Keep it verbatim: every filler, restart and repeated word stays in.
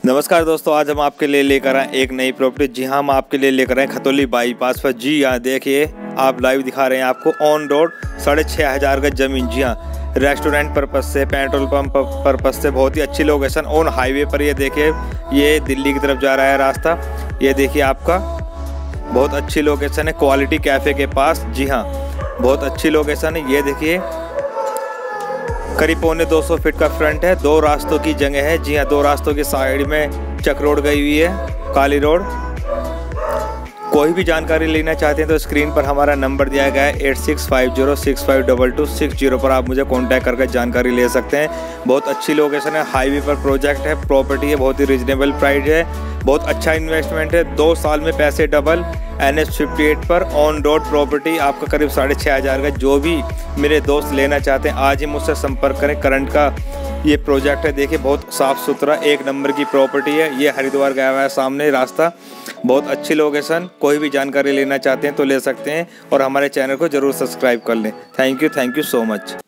नमस्कार दोस्तों, आज हम आपके लिए लेकर आए एक नई प्रॉपर्टी। जी हाँ, हम आपके लिए लेकर आए खतौली बाईपास पर। जी हाँ, देखिए आप लाइव दिखा रहे हैं आपको ऑन रोड साढ़े छः हज़ार का ज़मीन। जी हाँ, रेस्टोरेंट पर्पज से, पेट्रोल पंप पर्पज से बहुत ही अच्छी लोकेशन। ऑन हाईवे पर ये देखिए, ये दिल्ली की तरफ जा रहा है रास्ता। ये देखिए आपका बहुत अच्छी लोकेशन है, क्वालिटी कैफ़े के पास। जी हाँ, बहुत अच्छी लोकेशन है। ये देखिए करीब पौने दो सौ फीट का फ्रंट है, दो रास्तों की जगह है। जी हाँ, दो रास्तों की साइड में चक रोड गई हुई है, काली रोड। कोई भी जानकारी लेना चाहते हैं तो स्क्रीन पर हमारा नंबर दिया गया है eight six five zero six five double two six zero पर आप मुझे कांटेक्ट करके जानकारी ले सकते हैं। बहुत अच्छी लोकेशन है, हाईवे पर प्रोजेक्ट है, प्रॉपर्टी है, बहुत ही रिजनेबल प्राइस है, बहुत अच्छा इन्वेस्टमेंट है। दो साल में पैसे double, N H fifty eight पर ऑन रोड प्रॉपर्टी आपका करीब साढ़े छः हज़ार का। जो भी मेरे दोस्त लेना चाहते हैं आज ही मुझसे संपर्क करें। करंट का ये प्रोजेक्ट है, देखिए बहुत साफ़ सुथरा एक नंबर की प्रॉपर्टी है। ये हरिद्वार गया हुआ है सामने रास्ता, बहुत अच्छी लोकेशन। कोई भी जानकारी लेना चाहते हैं तो ले सकते हैं और हमारे चैनल को ज़रूर सब्सक्राइब कर लें। Thank you thank you so much.